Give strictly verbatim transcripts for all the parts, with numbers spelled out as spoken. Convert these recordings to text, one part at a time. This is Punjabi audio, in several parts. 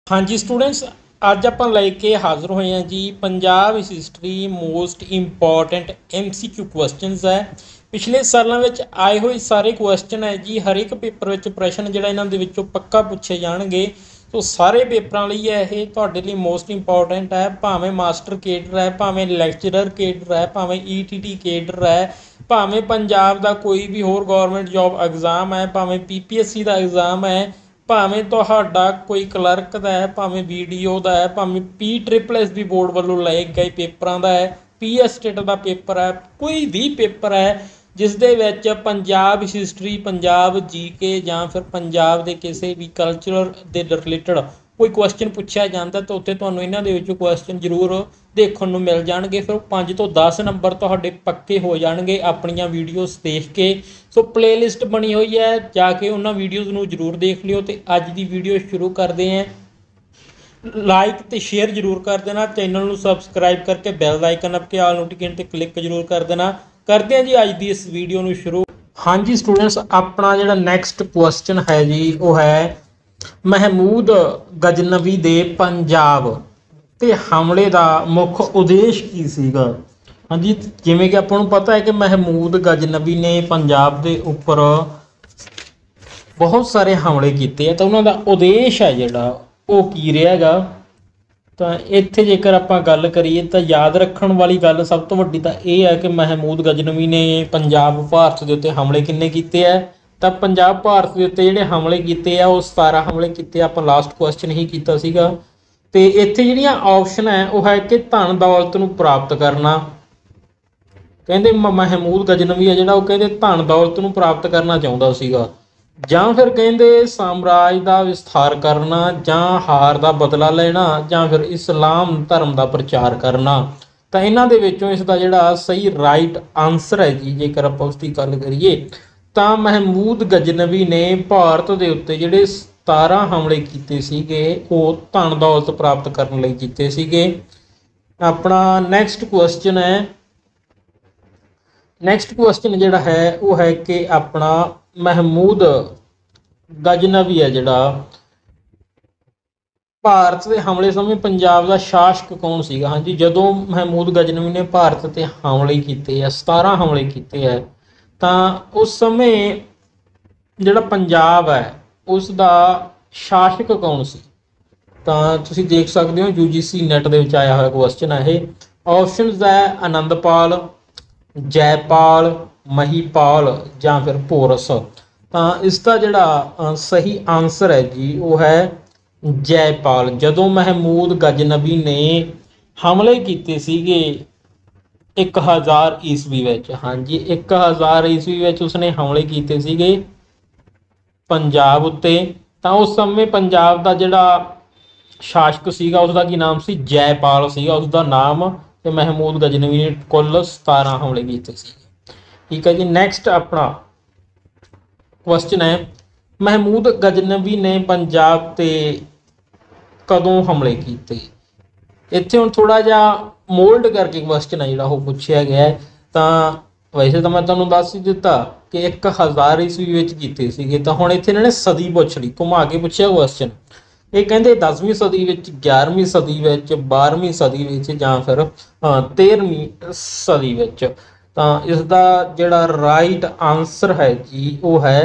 हाँ जी स्टूडेंट्स, अज आप लैके हाज़र होए हैं जी Punjab history most important M C Q questions है। पिछले सालों में आए हुए सारे क्वेश्चन है जी। हर एक पेपर में प्रश्न जोड़ा इन्हों के पक्का पूछे जाएंगे। तो सारे पेपरों लिए यह तुहाडे लिए मोस्ट इंपॉर्टेंट है। भावें मास्टर केडर है, भावें लैक्चरर केडर है, भावें ई टी टी केडर है, भावें पंजाब का कोई भी होर गौरमेंट जॉब एग्जाम है, भावें पी पी एस सी का एग्जाम है, भावें तुहाडा कोई क्लर्क का है, भावें बी डी ओ का है, भावें P triple S B board वालों लाए गए पेपरों का है, पी एस स्टेट का पेपर है, कोई भी पेपर है जिस दे विच Punjab history, Punjab G K या फिर पंजाब के किसी भी कल्चर के रिलेटिड कोई क्वेश्चन पूछा जाता तो उत्थे तुहानूं इन्हां दे विचों क्वेश्चन जरूर देखने को मिल जाएंगे। फिर पाँच तो दस नंबर तुहाडे पक्के हो जाएंगे अपनियां वीडियोज़ देख के। सो प्लेलिस्ट बनी हुई है, जाके उन्होंने वीडियोज़ नूं जरूर देख लियो। तो अज की वीडियो शुरू करते हैं। लाइक तो शेयर जरूर कर देना, चैनल को सबसक्राइब करके बैल आइकन अप के आल नोटिफिकेशन पर क्लिक जरूर कर देना। करते हैं जी अज की इस वीडियो को शुरू। हाँ जी स्टूडेंट्स, अपना जो नैक्सट क्वेश्चन है जी वो है महमूद गजनवी दे पंजाब ते हमले का मुख्य उद्देश्य की सीगा। हाँ जी, जिमें कि आपको पता है कि महमूद गजनवी ने पंजाब के उपर बहुत सारे हमले किए हैं। तो उन्होंने उद्देश्य है जोड़ा वो की रहेगा। तो इत्थे जेकर आप गल करिए तो याद रखने वाली गल सब तो वड्डी तो यह है कि महमूद गजनवी ने पंजाब भारत के उत्ते हमले किन्ने कीते है। तो पंजाब भारत के उत्ते जिहड़े हमले किए है वो सतारा हमले किए। आप लास्ट क्वेश्चन ही किया सीगा। तो इत्थे जिहड़ियां ऑप्शन है वो है कि धन दौलत नूं प्राप्त करना। कहते महमूद गजनवी है जिहड़ा वो कहते धन दौलत नूं प्राप्त करना चाहुंदा सीगा, जां फिर कहते साम्राज का विस्तार करना, जां हार का बदला लेना, जां फिर इस्लाम धर्म का प्रचार करना। तो इन्हां दे विचों इसका जिहड़ा सही राइट आंसर है जी, जेकर आप उसकी गल करिए तो महमूद गजनवी ने भारत के उत्ते जिहड़े सतारा हमले किए सीगे वो धन दौलत प्राप्त करने लई कीते सीगे। अपना नैक्सट क्वेश्चन है, नैक्सट क्वेश्चन जिहड़ा है वो है कि अपना महमूद गजनवी है जिहड़ा भारत के हमले समय पंजाब का शासक कौन सीगा। हाँ जी, जदों महमूद गजनवी ने भारत से हमले किए है, सतारा हमले किए है, तो उस समय जिहड़ा पंजाब है उसका शासक कौन सी। तो तुसीं देख सकते हो यू जी सी नैट दे विच आया हुआ क्वेश्चन है। ऑप्शनस है आनंदपाल, जयपाल, महीपाल या फिर पोरस। तो इसका जिहड़ा सही आंसर है जी वो है जयपाल। जदों महमूद गजनवी ने हमले किए सीगे एक हज़ार ईस्वी विच, हाँ जी एक हज़ार ईस्वी विच उसने हमले किए सीगे पंजाब उत्ते। तो उस समय पंजाब का जिहड़ा शासक सीगा उसका की नाम सी जयपाल सीगा उसका नाम। तो महमूद गजनवी ने कुल सतारा हमले किए सीगे। ठीक है जी, नैक्सट अपना क्वेश्चन है महमूद गजनवी ने पंजाब ते कदों हमले किए। इत्थे हुण थोड़ा जिहा मोल्ड करके क्वेश्चन है जिहड़ा वो पूछा गया है। तो वैसे तो मैं तुहानूं दस ही दिता कि एक हज़ार ईस्वी विच कीते सीगे। तो हुण इत्थे इन्हां ने सदी पुछ ली, घुमा के पूछा क्वेश्चन। ये कहते दसवीं सदी विच, ग्यारहवीं सदी विच, बारहवीं सदी विच जां फिर तेरहवीं सदी विच। तो इसका जिहड़ा राइट आंसर है जी वो है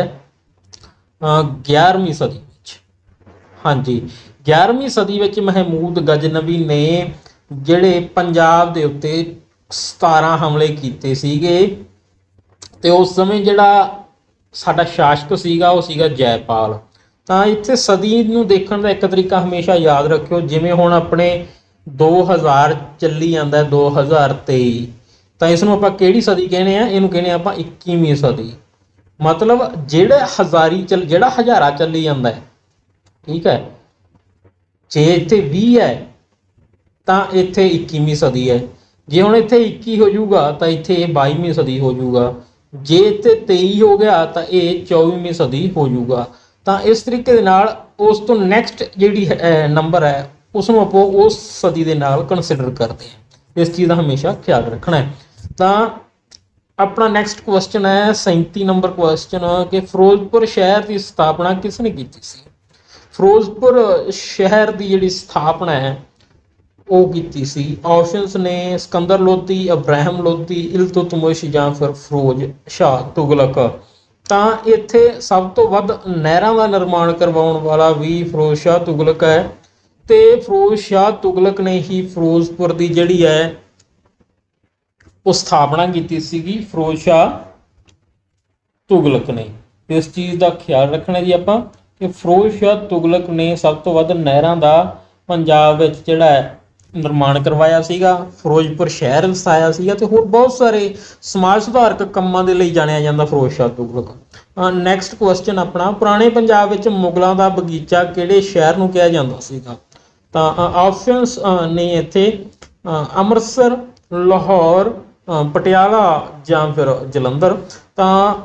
ग्यारहवीं सदी विच। हाँ जी, ग्यारहवीं सदी विच महमूद गजनवी ने जिहड़े पंजाब के उत्ते सतारा हमले किए सीगे। तो उस समय जिहड़ा साडा शासक सीगा वो सीगा जयपाल। तो इत्थे सदी नूं देखण दा एक तरीका हमेशा याद रखियो, जिवें हुण अपने दो हज़ार चली जांदा है दो हज़ार तेई, तो इसनूं आपां किहड़ी सदी कहने आ, इहनूं कहने आपां इक्कीवीं सदी। मतलब जिहड़ा हज़ारी चल जिहड़ा हज़ारा चली जांदा है, ठीक है, जे इत्थे बीस है तो इत्थे इक्कीवीं सदी है। जे हुण इत्थे इक्की हो जाऊगा तो इत्थे बाईवीं सदी हो जाऊगा। जे इत्थे तेई हो गया तो यह चौबीवीं सदी हो जाऊगा। तो इस तरीके दे नाल उस तो नैक्सट जिहड़ी नंबर है उसनूं आपां उस सदी दे नाल कंसिडर करते हैं। इस चीज़ का हमेशा ख्याल रखना है। तो अपना नैक्सट क्वेश्चन है सैंती नंबर क्वेश्चन कि फिरोजपुर शहर की स्थापना किसने की सी। ਫਿਰੋਜ਼ਪੁਰ ਸ਼ਹਿਰ ਦੀ ਜਿਹੜੀ ਸਥਾਪਨਾ ਹੈ ਉਹ ਕੀਤੀ ਸੀ? ਆਪਸ਼ਨਸ ਨੇ ਸਿਕੰਦਰ ਲੋਧੀ, ਇਬਰਾਹਿਮ ਲੋਧੀ, ਇਲਤੁਤਮਿਸ਼ ਜਾਂ ਫਿਰ ਫਿਰੋਜ਼ ਸ਼ਾਹ ਤੁਗਲਕ। ਤਾਂ ਇੱਥੇ ਸਭ ਤੋਂ ਵੱਧ ਨਹਿਰਾਂ ਦਾ ਨਿਰਮਾਣ ਕਰਵਾਉਣ ਵਾਲਾ ਵੀ ਫਿਰੋਜ਼ ਸ਼ਾਹ ਤੁਗਲਕ ਹੈ ਤੇ ਫਿਰੋਜ਼ ਸ਼ਾਹ ਤੁਗਲਕ ਨੇ ਹੀ ਫਿਰੋਜ਼ਪੁਰ ਦੀ ਜਿਹੜੀ ਹੈ ਉਹ ਸਥਾਪਨਾ ਕੀਤੀ ਸੀਗੀ, ਫਿਰੋਜ਼ ਸ਼ਾਹ ਤੁਗਲਕ ਨੇ। ਇਸ ਚੀਜ਼ ਦਾ ਖਿਆਲ ਰੱਖਣਾ ਜੀ ਆਪਾਂ ਕਿ ਫਿਰੋਜ਼ ਸ਼ਾਹ ਤੁਗਲਕ ਨੇ ਸਭ ਤੋਂ ਵੱਧ ਨਹਿਰਾਂ ਦਾ ਪੰਜਾਬ ਵਿੱਚ ਜਿਹੜਾ ਹੈ ਨਿਰਮਾਣ ਕਰਵਾਇਆ ਸੀਗਾ, ਫਿਰੋਜ਼ਪੁਰ ਸ਼ਹਿਰ ਵਸਾਇਆ ਸੀਗਾ ਤੇ ਹੋਰ ਬਹੁਤ ਸਾਰੇ ਸਮਾਜ ਸੁਧਾਰਕ ਕੰਮਾਂ ਦੇ ਲਈ ਜਾਣਿਆ ਜਾਂਦਾ ਫਿਰੋਜ਼ ਸ਼ਾਹ ਤੁਗਲਕ। ਨੈਕਸਟ ਕੁਐਸਚਨ ਆਪਣਾ, ਪੁਰਾਣੇ ਪੰਜਾਬ ਵਿੱਚ ਮੁਗਲਾਂ ਦਾ ਬਗੀਚਾ ਕਿਹੜੇ ਸ਼ਹਿਰ ਨੂੰ ਕਿਹਾ ਜਾਂਦਾ ਸੀਗਾ? ਤਾਂ ਆਪਸ਼ਨਸ ਨੇ ਇੱਥੇ ਅੰਮ੍ਰਿਤਸਰ, ਲਾਹੌਰ, ਪਟਿਆਲਾ ਜਾਂ ਫਿਰ ਜਲੰਧਰ। ਤਾਂ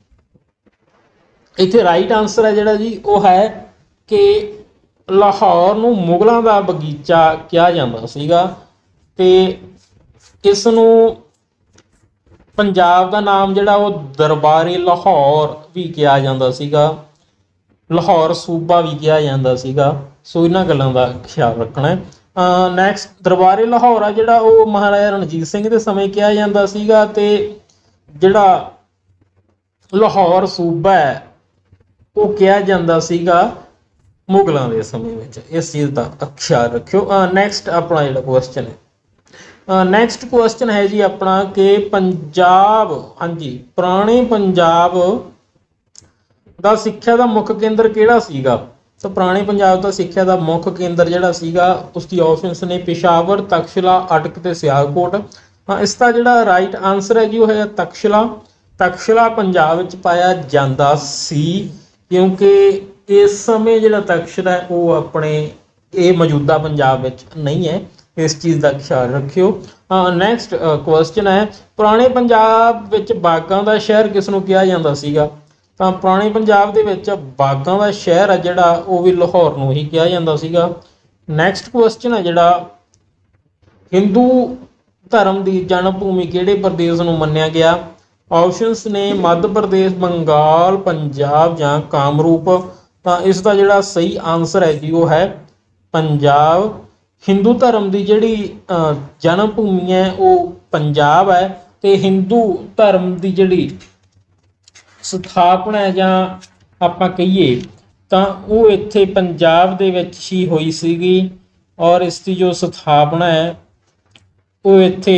ਇੱਥੇ ਰਾਈਟ ਆਨਸਰ ਹੈ ਜਿਹੜਾ ਜੀ ਉਹ ਹੈ ਕਿ ਲਾਹੌਰ ਨੂੰ ਮੁਗਲਾਂ ਦਾ ਬਗੀਚਾ ਕਿਹਾ ਜਾਂਦਾ ਸੀਗਾ ਤੇ ਇਸ ਨੂੰ ਪੰਜਾਬ ਦਾ ਨਾਮ ਜਿਹੜਾ ਉਹ ਦਰਬਾਰੇ ਲਾਹੌਰ ਵੀ ਕਿਹਾ ਜਾਂਦਾ ਸੀਗਾ, ਲਾਹੌਰ ਸੂਬਾ ਵੀ ਕਿਹਾ ਜਾਂਦਾ ਸੀਗਾ। ਸੋ ਇਹਨਾਂ ਗੱਲਾਂ ਦਾ ਖਿਆਲ ਰੱਖਣਾ ਹੈ। ਨੈਕਸਟ, ਦਰਬਾਰੇ ਲਾਹੌਰ ਆ ਜਿਹੜਾ ਉਹ ਮਹਾਰਾਜਾ ਰਣਜੀਤ ਸਿੰਘ ਦੇ ਸਮੇਂ ਕਿਹਾ ਜਾਂਦਾ ਸੀਗਾ ਤੇ ਜਿਹੜਾ ਲਾਹੌਰ ਸੂਬਾ ਹੈ ਉਹ ਕਿਹਾ ਜਾਂਦਾ ਸੀਗਾ ਮੁਗਲਾਂ ਦੇ ਸਮੇਂ ਵਿੱਚ। ਇਸ ਚੀਜ਼ ਦਾ ਖਿਆਲ ਰੱਖਿਓ। ਨੈਕਸਟ ਆਪਣਾ ਜਿਹੜਾ ਕੁਐਸਚਨ ਹੈ, ਨੈਕਸਟ ਕੁਐਸਚਨ ਹੈ ਜੀ ਆਪਣਾ ਕਿ ਪੰਜਾਬ, ਹਾਂਜੀ ਪੁਰਾਣੇ ਪੰਜਾਬ ਦਾ ਸਿੱਖਿਆ ਦਾ ਮੁੱਖ ਕੇਂਦਰ ਕਿਹੜਾ ਸੀਗਾ? ਤਾਂ ਪੁਰਾਣੇ ਪੰਜਾਬ ਦਾ ਸਿੱਖਿਆ ਦਾ ਮੁੱਖ ਕੇਂਦਰ ਜਿਹੜਾ ਸੀਗਾ ਉਸ ਦੀ ਆਪਸ਼ਨਸ ਨੇ ਪਿਸ਼ਾਵਰ, ਤਕਸ਼ਲਾ, ਅਟਕ ਤੇ ਸਿਆਲਕੋਟ। ਇਸ ਦਾ ਜਿਹੜਾ ਰਾਈਟ ਆਨਸਰ ਹੈ ਜੀ ਉਹ ਹੈ ਤਕਸ਼ਲਾ। ਤਕਸ਼ਲਾ ਪੰਜਾਬ ਵਿੱਚ ਪਾਇਆ ਜਾਂਦਾ ਸੀ ਕਿਉਂਕਿ ਇਸ ਸਮੇਂ ਜਿਹੜਾ ਤਕਸ਼ਲਾ ਹੈ ਉਹ ਆਪਣੇ ਇਹ ਮੌਜੂਦਾ ਪੰਜਾਬ ਵਿੱਚ ਨਹੀਂ ਹੈ। ਇਸ ਚੀਜ਼ ਦਾ ਖਿਆਲ ਰੱਖਿਓ। ਨੈਕਸਟ ਕੁਐਸਚਨ ਹੈ, ਪੁਰਾਣੇ ਪੰਜਾਬ ਵਿੱਚ ਬਾਗਾਂ ਦਾ ਸ਼ਹਿਰ ਕਿਸ ਨੂੰ ਕਿਹਾ ਜਾਂਦਾ ਸੀਗਾ? ਤਾਂ ਪੁਰਾਣੇ ਪੰਜਾਬ ਦੇ ਵਿੱਚ ਬਾਗਾਂ ਦਾ ਸ਼ਹਿਰ ਹੈ ਜਿਹੜਾ ਉਹ ਵੀ ਲਾਹੌਰ ਨੂੰ ਹੀ ਕਿਹਾ ਜਾਂਦਾ ਸੀਗਾ। ਨੈਕਸਟ ਕੁਐਸਚਨ ਹੈ ਜਿਹੜਾ, ਹਿੰਦੂ ਧਰਮ ਦੀ ਜਨਮ ਭੂਮੀ ਕਿਹੜੇ ਪ੍ਰਦੇਸ਼ ਨੂੰ ਮੰਨਿਆ ਗਿਆ? ਆਪਸ਼ਨਸ ਨੇ ਮੱਧ ਪ੍ਰਦੇਸ਼, ਬੰਗਾਲ, ਪੰਜਾਬ ਜਾਂ ਕਾਮਰੂਪ। ਤਾਂ ਇਸ ਦਾ ਜਿਹੜਾ ਸਹੀ ਆਨਸਰ ਹੈ ਜੀ ਉਹ ਹੈ ਪੰਜਾਬ। ਹਿੰਦੂ ਧਰਮ ਦੀ ਜਿਹੜੀ ਜਨਮ ਭੂਮੀ ਹੈ ਉਹ ਪੰਜਾਬ ਹੈ ਤੇ ਹਿੰਦੂ ਧਰਮ ਦੀ ਜਿਹੜੀ ਸਥਾਪਨਾ ਜਾਂ ਆਪਾਂ ਕਹੀਏ ਤਾਂ ਉਹ ਇੱਥੇ ਪੰਜਾਬ ਦੇ ਵਿੱਚ ਹੀ ਹੋਈ ਸੀਗੀ ਔਰ ਇਸ ਦੀ ਜੋ ਸਥਾਪਨਾ ਹੈ ਉਹ ਇੱਥੇ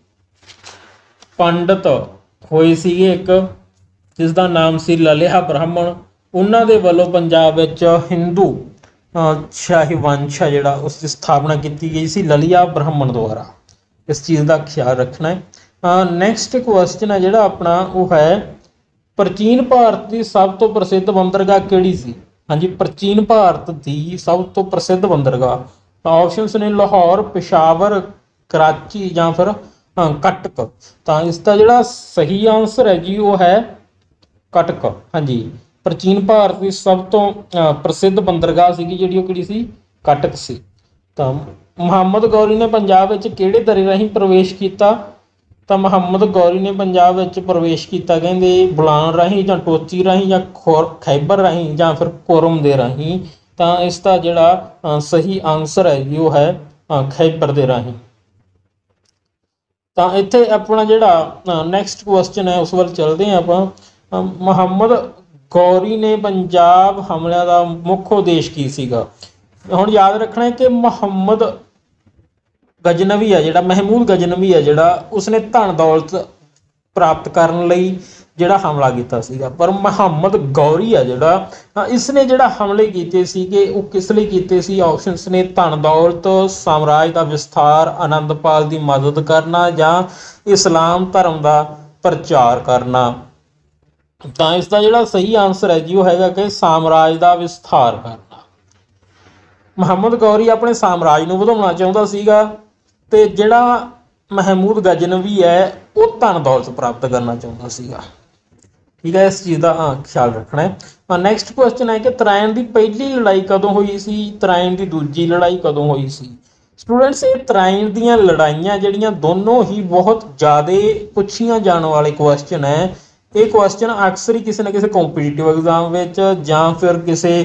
ਪੰਡਤ ਹੋਏ ਸੀਗੇ ਇੱਕ ਜਿਸ ਦਾ ਨਾਮ ਸੀ ਲਲਿਹਾ ਬ੍ਰਾਹਮਣ। ਉਹਨਾਂ ਦੇ ਵੱਲੋਂ ਪੰਜਾਬ ਵਿੱਚ ਹਿੰਦੂ ਸ਼ਾਹੀ ਵੰਸ਼ ਆ ਜਿਹੜਾ ਉਸ ਦੀ ਸਥਾਪਨਾ ਕੀਤੀ ਗਈ ਸੀ ਲਲਿਹਾ ਬ੍ਰਾਹਮਣ ਦੁਆਰਾ। ਇਸ ਚੀਜ਼ ਦਾ ਖਿਆਲ ਰੱਖਣਾ ਹੈ। ਨੈਕਸਟ ਕੁਐਸਚਨ ਹੈ ਜਿਹੜਾ ਆਪਣਾ ਉਹ ਹੈ, ਪ੍ਰਾਚੀਨ ਭਾਰਤ ਦੀ ਸਭ ਤੋਂ ਪ੍ਰਸਿੱਧ ਬੰਦਰਗਾਹ ਕਿਹੜੀ ਸੀ? ਹਾਂਜੀ, ਪ੍ਰਾਚੀਨ ਭਾਰਤ ਦੀ ਸਭ ਤੋਂ ਪ੍ਰਸਿੱਧ ਬੰਦਰਗਾਹ। ਤਾਂ ਆਪਸ਼ਨਸ ਨੇ ਲਾਹੌਰ, ਪਿਸ਼ਾਵਰ, ਕਰਾਚੀ ਜਾਂ ਫਿਰ ਕਟਕ। ਤਾਂ ਇਸ ਦਾ ਜਿਹੜਾ ਸਹੀ ਆਨਸਰ ਹੈ ਜੀ ਉਹ ਹੈ ਕਟਕ। ਹਾਂਜੀ, ਪ੍ਰਾਚੀਨ ਭਾਰਤ ਦੀ ਸਭ ਤੋਂ ਪ੍ਰਸਿੱਧ ਬੰਦਰਗਾਹ ਸੀਗੀ ਜਿਹੜੀ ਉਹ ਕਿਹੜੀ ਸੀ? ਕਟਕ ਸੀ। ਤਾਂ ਮੁਹੰਮਦ ਗੌਰੀ ਨੇ ਪੰਜਾਬ ਵਿੱਚ ਕਿਹੜੇ ਦਰੇ ਰਾਹੀਂ ਪ੍ਰਵੇਸ਼ ਕੀਤਾ? ਤਾਂ ਮੁਹੰਮਦ ਗੌਰੀ ਨੇ ਪੰਜਾਬ ਵਿੱਚ ਪ੍ਰਵੇਸ਼ ਕੀਤਾ ਕਹਿੰਦੇ ਬੁਲਾਨ ਰਾਹੀਂ ਜਾਂ ਟੋਚੀ ਰਾਹੀਂ ਜਾਂ ਖੋਰ ਖੈਬਰ ਰਾਹੀਂ ਜਾਂ ਫਿਰ ਕੋਰਮ ਦੇ ਰਾਹੀਂ। ਤਾਂ ਇਸ ਦਾ ਜਿਹੜਾ ਸਹੀ ਆਨਸਰ ਹੈ ਜੀ ਉਹ ਹੈ ਖੈਬਰ ਦੇ ਰਾਹੀਂ। ਤਾਂ ਇੱਥੇ ਆਪਣਾ ਜਿਹੜਾ ਨੈਕਸਟ ਕੁਐਸਚਨ ਹੈ ਉਸ ਵੱਲ ਚੱਲਦੇ ਹਾਂ ਆਪਾਂ। ਮੁਹੰਮਦ ਗੌਰੀ ਨੇ ਪੰਜਾਬ ਹਮਲਿਆਂ ਦਾ ਮੁੱਖ ਉਦੇਸ਼ ਕੀ ਸੀਗਾ? ਹੁਣ ਯਾਦ ਰੱਖਣਾ ਹੈ ਕਿ ਮੁਹੰਮਦ ਗਜਨਵੀ ਹੈ ਜਿਹੜਾ ਮਹਿਮੂਦ ਗਜਨਵੀ ਹੈ ਜਿਹੜਾ ਉਸਨੇ ਧਨ ਦੌਲਤ ਪ੍ਰਾਪਤ ਕਰਨ ਲਈ ਜਿਹੜਾ ਹਮਲਾ ਕੀਤਾ ਸੀਗਾ, ਪਰ ਮੁਹੰਮਦ ਗੌਰੀ ਹੈ ਜਿਹੜਾ ਇਸਨੇ ਜਿਹੜਾ ਹਮਲੇ ਕੀਤੇ ਸੀਗੇ ਉਹ ਕਿਸ ਲਈ ਕੀਤੇ ਸੀ? ਆਪਸ਼ਨਸ ਨੇ ਧਨ ਦੌਲਤ, ਸਾਮਰਾਜ ਦਾ ਵਿਸਥਾਰ, ਆਨੰਦਪਾਲ ਦੀ ਮਦਦ ਕਰਨਾ ਜਾਂ ਇਸਲਾਮ ਧਰਮ ਦਾ ਪ੍ਰਚਾਰ ਕਰਨਾ। ਤਾਂ ਇਸ ਦਾ ਜਿਹੜਾ ਸਹੀ ਆਨਸਰ ਹੈ ਜੀ ਉਹ ਹੈਗਾ ਕਿ ਸਾਮਰਾਜ ਦਾ ਵਿਸਥਾਰ ਕਰਨਾ। ਮੁਹੰਮਦ ਗੌਰੀ ਆਪਣੇ ਸਾਮਰਾਜ ਨੂੰ ਵਧਾਉਣਾ ਚਾਹੁੰਦਾ ਸੀਗਾ ਤੇ ਜਿਹੜਾ ਮਹਿਮੂਦ ਗਜਨਵੀ ਹੈ ਉਹ ਧਨ ਦੌਲਤ ਪ੍ਰਾਪਤ ਕਰਨਾ ਚਾਹੁੰਦਾ ਸੀਗਾ। ਠੀਕ ਹੈ, ਇਸ ਚੀਜ਼ ਦਾ ਖਿਆਲ ਰੱਖਣਾ ਹੈ। ਨੈਕਸਟ ਕੁਐਸਚਨ ਹੈ ਕਿ ਤਰਾਇਣ ਦੀ ਪਹਿਲੀ ਲੜਾਈ ਕਦੋਂ ਹੋਈ ਸੀ? ਤਰਾਇਣ ਦੀ ਦੂਜੀ ਲੜਾਈ ਕਦੋਂ ਹੋਈ ਸੀ? ਸਟੂਡੈਂਟਸ, ਇਹ ਤਰਾਇਣ ਦੀਆਂ ਲੜਾਈਆਂ ਜਿਹੜੀਆਂ ਦੋਨੋਂ ਹੀ ਬਹੁਤ ਜ਼ਿਆਦਾ ਪੁੱਛੀਆਂ ਜਾਣ ਵਾਲੇ ਕੁਐਸਚਨ ਹੈ। ਇਹ ਕੁਐਸਚਨ ਅਕਸਰ ਹੀ ਕਿਸੇ ਨਾ ਕਿਸੇ ਕੰਪੀਟੀਟਿਵ ਐਗਜ਼ਾਮ ਵਿੱਚ ਜਾਂ ਫਿਰ ਕਿਸੇ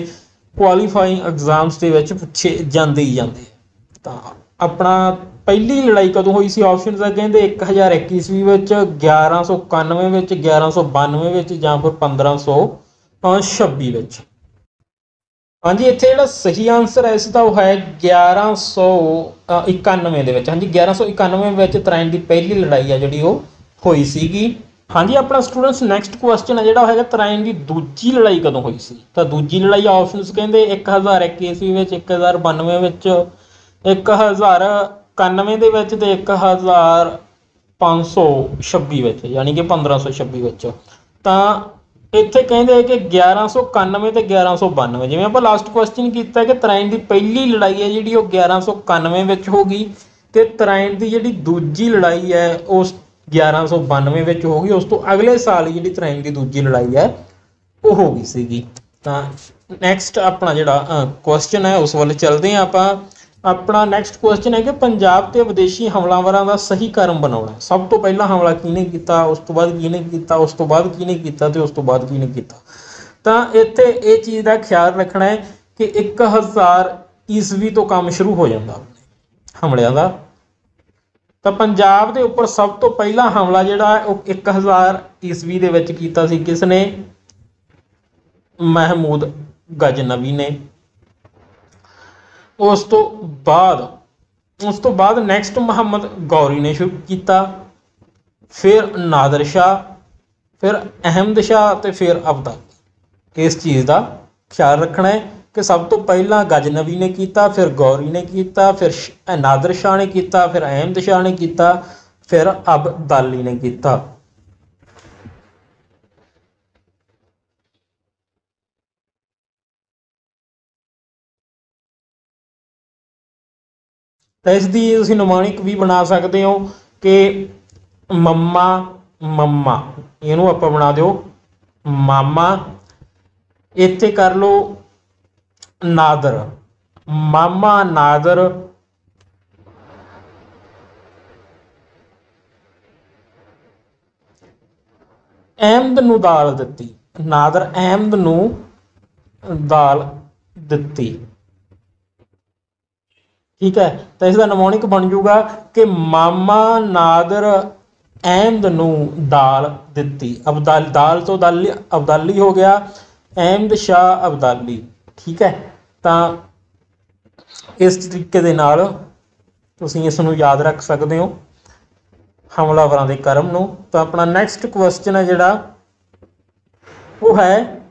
ਕੁਆਲੀਫਾਈਂਗ ਐਗਜ਼ਾਮਸ ਦੇ ਵਿੱਚ ਪੁੱਛੇ ਜਾਂਦੇ ਹੀ ਜਾਂਦੇ ਆ। ਤਾਂ ਆਪਣਾ ਪਹਿਲੀ ਲੜਾਈ ਕਦੋਂ ਹੋਈ ਸੀ? ਆਪਸ਼ਨਸ ਆ ਕਹਿੰਦੇ ਇੱਕ ਹਜ਼ਾਰ ਇੱਕ ਈਸਵੀ ਵਿੱਚ, ਗਿਆਰਾਂ ਸੌ ਇਕਾਨਵੇਂ ਵਿੱਚ, ਗਿਆਰਾਂ ਸੌ ਬਾਨਵੇਂ ਵਿੱਚ ਜਾਂ ਫਿਰ ਪੰਦਰਾਂ ਸੌ ਛੱਬੀ ਵਿੱਚ। ਹਾਂਜੀ ਇੱਥੇ ਜਿਹੜਾ ਸਹੀ ਆਂਸਰ ਹੈ ਇਸ ਦਾ ਉਹ ਹੈ ਗਿਆਰਾਂ ਸੌ ਇਕਾਨਵੇਂ ਦੇ ਵਿੱਚ। ਹਾਂਜੀ ਗਿਆਰਾਂ ਸੌ ਇਕਾਨਵੇਂ ਵਿੱਚ ਤਰਾइन ਦੀ ਪਹਿਲੀ ਲੜਾਈ ਹੈ ਜਿਹੜੀ ਉਹ ਹੋਈ ਸੀਗੀ। ਹਾਂਜੀ ਆਪਣਾ ਸਟੂਡੈਂਟਸ ਨੈਕਸਟ ਕੁਐਸਚਨ ਹੈ ਜਿਹੜਾ ਹੈਗਾ ਤਰਾइन ਦੀ ਦੂਜੀ ਲੜਾਈ ਕਦੋਂ ਹੋਈ ਸੀ? ਤਾਂ ਦੂਜੀ ਲੜਾਈ ਆਪਸ਼ਨਸ ਕਹਿੰਦੇ ਇੱਕ ਹਜ਼ਾਰ ਇੱਕ ਈਸਵੀ ਵਿੱਚ, ਇੱਕ ਹਜ਼ਾਰ ਬਾਨਵੇਂ ਵਿੱਚ, ਇੱਕ ਹਜ਼ਾਰ ਇਕਾਨਵੇਂ ਦੇ ਵਿੱਚ ਤੇ ਇੱਕ ਹਜ਼ਾਰ ਪੰਜ ਸੌ ਛੱਬੀ ਵਿੱਚ, ਯਾਨੀ ਕਿ ਪੰਦਰਾਂ ਸੌ ਛੱਬੀ ਵਿੱਚ। ਤਾਂ ਇੱਥੇ ਕਹਿੰਦੇ ਕਿ ਗਿਆਰਾਂ ਸੌ ਇਕਾਨਵੇਂ ਤੇ ਗਿਆਰਾਂ ਸੌ ਬਾਨਵੇਂ, ਜਿਵੇਂ ਆਪਾਂ ਲਾਸਟ ਕੁਐਸਚਨ ਕੀਤਾ ਕਿ ਤਰਾइन ਦੀ ਪਹਿਲੀ ਲੜਾਈ ਹੈ ਜਿਹੜੀ ਉਹ ਗਿਆਰਾਂ ਸੌ ਇਕਾਨਵੇਂ ਵਿੱਚ ਹੋ ਗਈ ਤੇ ਤਰਾइन ਦੀ ਜਿਹੜੀ ਦੂਜੀ ਲੜਾਈ ਹੈ ਉਸ ਗਿਆਰਾਂ ਸੌ ਬਾਨਵੇਂ ਵਿੱਚ ਹੋ ਗਈ। ਉਸ ਤੋਂ ਅਗਲੇ ਸਾਲ ਹੀ ਜਿਹੜੀ ਤਰਾइन ਦੀ ਦੂਜੀ ਲੜਾਈ ਹੈ ਉਹ ਹੋ ਗਈ ਸੀਗੀ। ਤਾਂ ਨੈਕਸਟ ਆਪਣਾ ਜਿਹੜਾ ਕੁਐਸਚਨ ਹੈ ਉਸ ਵੱਲ ਚੱਲਦੇ ਹਾਂ ਆਪਾਂ। ਆਪਣਾ ਨੈਕਸਟ ਕੁਐਸਚਨ ਹੈ ਕਿ ਪੰਜਾਬ ਤੇ ਵਿਦੇਸ਼ੀ ਹਮਲਾਵਰਾਂ ਦਾ ਸਹੀ ਕਾਰਨ ਬਣਾਉਣਾ। ਸਭ ਤੋਂ ਪਹਿਲਾਂ ਹਮਲਾ ਕਿਹਨੇ ਕੀਤਾ, ਉਸ ਤੋਂ ਬਾਅਦ ਕਿਹਨੇ ਕੀਤਾ, ਉਸ ਤੋਂ ਬਾਅਦ ਕਿਹਨੇ ਕੀਤਾ ਤੇ ਉਸ ਤੋਂ ਬਾਅਦ ਕਿਹਨੇ ਕੀਤਾ। ਤਾਂ ਇੱਥੇ ਇਹ ਚੀਜ਼ ਦਾ ਖਿਆਲ ਰੱਖਣਾ ਹੈ ਕਿ ਇੱਕ ਹਜ਼ਾਰ ਈਸਵੀ ਤੋਂ ਕੰਮ ਸ਼ੁਰੂ ਹੋ ਜਾਂਦਾ ਹਮਲਿਆਂ ਦਾ। ਤਾਂ ਪੰਜਾਬ ਦੇ ਉੱਪਰ ਸਭ ਤੋਂ ਪਹਿਲਾ ਹਮਲਾ ਜਿਹੜਾ ਹੈ ਉਹ ਇੱਕ ਹਜ਼ਾਰ ਈਸਵੀ ਦੇ ਵਿੱਚ ਕੀਤਾ ਸੀ ਕਿਸ ਨੇ? ਮਹਿਮੂਦ ਗਜਨਵੀ ਨੇ। ਉਸ ਤੋਂ ਬਾਅਦ ਉਸ ਤੋਂ ਬਾਅਦ ਨੈਕਸਟ ਮੁਹੰਮਦ ਗੌਰੀ ਨੇ ਸ਼ੁਰੂ ਕੀਤਾ, ਫਿਰ ਨਾਦਰ ਸ਼ਾਹ, ਫਿਰ ਅਹਿਮਦ ਸ਼ਾਹ ਤੇ ਫਿਰ ਅਬਦਾਲੀ। ਇਸ ਚੀਜ਼ ਦਾ ਖਿਆਲ ਰੱਖਣਾ ਹੈ ਕਿ ਸਭ ਤੋਂ ਪਹਿਲਾਂ ਗਜਨਵੀ ਨੇ ਕੀਤਾ, ਫਿਰ ਗੌਰੀ ਨੇ ਕੀਤਾ, ਫਿਰ ਨਾਦਰ ਸ਼ਾਹ ਨੇ ਕੀਤਾ, ਫਿਰ ਅਹਿਮਦ ਸ਼ਾਹ ਨੇ ਕੀਤਾ, ਫਿਰ ਅਬਦਾਲੀ ਨੇ ਕੀਤਾ। ਤਾਂ ਇਸ ਦੀ ਤੁਸੀਂ ਨਿਮਾਣਿਕ ਵੀ ਬਣਾ ਸਕਦੇ ਹੋ ਕਿ ਮੰਮਾ ਮੰਮਾ, ਇਹਨੂੰ ਆਪਾਂ ਬਣਾ ਦਿਓ ਮਾਮਾ। ਇੱਥੇ ਕਰ ਲਓ ਨਾਦਰ, ਮਾਮਾ ਨਾਦਰ। ਅਹਿਮਦ ਨੂੰ ਦਾਲ ਦਿੱਤੀ, ਨਾਦਰ ਅਹਿਮਦ ਨੂੰ ਦਾਲ ਦਿੱਤੀ। ਠੀਕ ਹੈ, ਤਾਂ ਇਸ ਦਾ ਨਿਮੋਨਿਕ ਬਣ ਜਾਊਗਾ ਕਿ ਮਾਮਾ ਨਾਦਰ ਅਹਿਮਦ ਨੂੰ ਦਾਲ ਦਿੱਤੀ। ਅਬਦਾਲ ਦਾਲ ਤੋਂ ਦਾਲੀ ਅਬਦਾਲੀ ਹੋ ਗਿਆ, ਅਹਿਮਦ ਸ਼ਾਹ ਅਬਦਾਲੀ। ਠੀਕ ਹੈ, ਤਾਂ ਇਸ ਤਰੀਕੇ ਦੇ ਨਾਲ ਤੁਸੀਂ ਇਸ ਨੂੰ ਯਾਦ ਰੱਖ ਸਕਦੇ ਹੋ ਹਮਲਾਵਰਾਂ ਦੇ ਕਰਮ ਨੂੰ। ਤਾਂ ਆਪਣਾ ਨੈਕਸਟ ਕੁਐਸਚਨ ਹੈ ਜਿਹੜਾ ਉਹ ਹੈ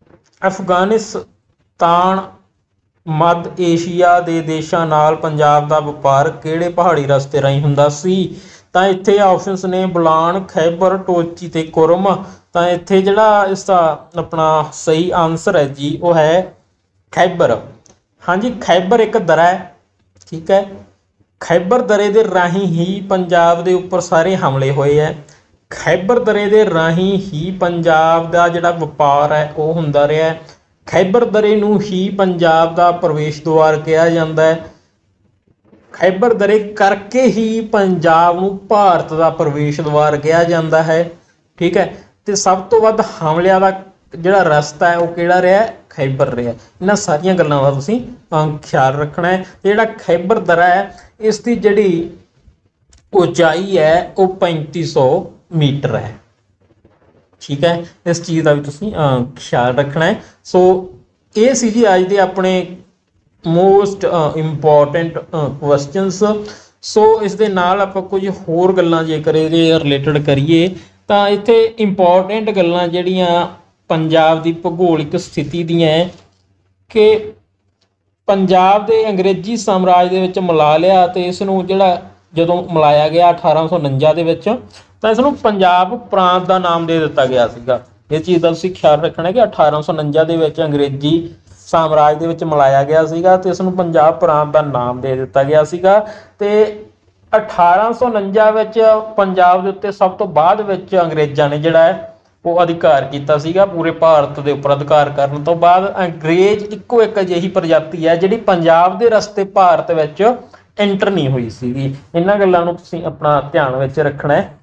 ਅਫਗਾਨਿਸਤਾਨ ਮੱਧ ਏਸ਼ੀਆ ਦੇ ਦੇਸ਼ਾਂ ਨਾਲ ਪੰਜਾਬ ਦਾ ਵਪਾਰ ਕਿਹੜੇ ਪਹਾੜੀ ਰਸਤੇ ਰਾਹੀਂ ਹੁੰਦਾ ਸੀ? ਤਾਂ ਇੱਥੇ ਆਪਸ਼ਨਸ ਨੇ ਬੁਲਾਨ, ਖੈਬਰ, ਟੋਚੀ ਤੇ ਕੁਰਮ। ਤਾਂ ਇੱਥੇ ਜਿਹੜਾ ਇਸ ਦਾ ਆਪਣਾ ਸਹੀ ਆਨਸਰ ਹੈ ਜੀ ਉਹ ਹੈ ਖੈਬਰ। ਹਾਂਜੀ, ਖੈਬਰ ਇੱਕ ਦਰਾ ਹੈ। ਠੀਕ ਹੈ, ਖੈਬਰ ਦਰੇ ਦੇ ਰਾਹੀਂ ਹੀ ਪੰਜਾਬ ਦੇ ਉੱਪਰ ਸਾਰੇ ਹਮਲੇ ਹੋਏ ਹੈ। ਖੈਬਰ ਦਰੇ ਦੇ ਰਾਹੀਂ ਹੀ ਪੰਜਾਬ ਦਾ ਜਿਹੜਾ ਵਪਾਰ ਹੈ ਉਹ ਹੁੰਦਾ ਰਿਹਾ ਹੈ। ਖੈਬਰ ਦਰੇ ਨੂੰ ਹੀ ਪੰਜਾਬ ਦਾ ਪ੍ਰਵੇਸ਼ ਦੁਆਰ ਕਿਹਾ ਜਾਂਦਾ ਹੈ। ਖੈਬਰ ਦਰੇ ਕਰਕੇ ਹੀ ਪੰਜਾਬ ਨੂੰ ਭਾਰਤ ਦਾ ਪ੍ਰਵੇਸ਼ ਦੁਆਰ ਕਿਹਾ ਜਾਂਦਾ ਹੈ। ਠੀਕ ਹੈ, ਤੇ ਸਭ ਤੋਂ ਵੱਧ ਹਮਲਿਆਂ ਦਾ ਜਿਹੜਾ ਰਸਤਾ ਹੈ ਉਹ ਕਿਹੜਾ ਰਿਹਾ? ਖੈਬਰ ਰਿਹਾ। ਇਹਨਾਂ ਸਾਰੀਆਂ ਗੱਲਾਂ ਦਾ ਤੁਸੀਂ ਖਿਆਲ ਰੱਖਣਾ ਹੈ। ਜਿਹੜਾ ਖੈਬਰ ਦਰਾ ਹੈ ਇਸ ਦੀ ਜਿਹੜੀ ਉਚਾਈ ਹੈ ਉਹ ਪੈਂਤੀ ਸੌ ਮੀਟਰ ਹੈ। ਠੀਕ ਹੈ, ਇਸ ਚੀਜ਼ ਦਾ ਵੀ ਤੁਸੀਂ ਖਿਆਲ ਰੱਖਣਾ ਹੈ। ਸੋ ਇਹ ਸੀ ਜੀ ਅੱਜ ਦੇ ਆਪਣੇ ਮੋਸਟ ਇੰਪੋਰਟੈਂਟ ਕੁਐਸਚਨਸ। ਸੋ ਇਸ ਦੇ ਨਾਲ ਆਪਾਂ ਕੁਝ ਹੋਰ ਗੱਲਾਂ ਜੇਕਰ ਇਹਦੇ ਰਿਲੇਟਡ ਕਰੀਏ ਤਾਂ ਇੱਥੇ ਇੰਪੋਰਟੈਂਟ ਗੱਲਾਂ ਜਿਹੜੀਆਂ ਪੰਜਾਬ ਦੀ ਭੂਗੋਲਿਕ ਸਥਿਤੀ ਦੀਆਂ ਹੈ ਕਿ ਪੰਜਾਬ ਦੇ ਅੰਗਰੇਜ਼ੀ ਸਾਮਰਾਜ ਦੇ ਵਿੱਚ ਮਿਲਾ ਲਿਆ ਤੇ ਇਸ ਨੂੰ ਜਿਹੜਾ ਜਦੋਂ ਮਿਲਾਇਆ ਗਿਆ ਅਠਾਰਾਂ ਸੌ ਉਣੰਜਾ ਦੇ ਵਿੱਚ ਤਾਂ ਇਸ ਨੂੰ ਪੰਜਾਬ ਪ੍ਰਾਂਤ ਦਾ ਨਾਮ ਦੇ ਦਿੱਤਾ ਗਿਆ ਸੀਗਾ। ਇਹ ਚੀਜ਼ ਦਾ ਤੁਸੀਂ ਖਿਆਲ ਰੱਖਣਾ ਕਿ ਅਠਾਰਾਂ ਸੌ ਉਣੰਜਾ ਦੇ ਵਿੱਚ ਅੰਗਰੇਜ਼ੀ ਸਾਮਰਾਜ ਦੇ ਵਿੱਚ ਮਿਲਾਇਆ ਗਿਆ ਸੀਗਾ ਤੇ ਇਸ ਨੂੰ ਪੰਜਾਬ ਪ੍ਰਾਂਤ ਦਾ ਨਾਮ ਦੇ ਦਿੱਤਾ ਗਿਆ ਸੀਗਾ। ਤੇ ਅਠਾਰਾਂ ਸੌ ਉਣੰਜਾ ਵਿੱਚ ਪੰਜਾਬ ਦੇ ਉੱਤੇ ਸਭ ਤੋਂ ਬਾਅਦ ਵਿੱਚ ਅੰਗਰੇਜ਼ਾਂ ਨੇ ਜਿਹੜਾ ਹੈ ਉਹ ਅਧਿਕਾਰ ਕੀਤਾ ਸੀਗਾ। ਪੂਰੇ ਭਾਰਤ ਦੇ ਉੱਪਰ ਅਧਿਕਾਰ ਕਰਨ ਤੋਂ ਬਾਅਦ ਅੰਗਰੇਜ਼ ਇੱਕੋ ਇੱਕ ਅਜਿਹੀ ਪ੍ਰਜਾਤੀ ਹੈ ਜਿਹੜੀ ਪੰਜਾਬ ਦੇ ਰਸਤੇ ਭਾਰਤ ਵਿੱਚ ਐਂਟਰ ਨਹੀਂ ਹੋਈ ਸੀਗੀ। ਇਹਨਾਂ ਗੱਲਾਂ ਨੂੰ ਤੁਸੀਂ ਆਪਣਾ ਧਿਆਨ ਵਿੱਚ ਰੱਖਣਾ ਹੈ।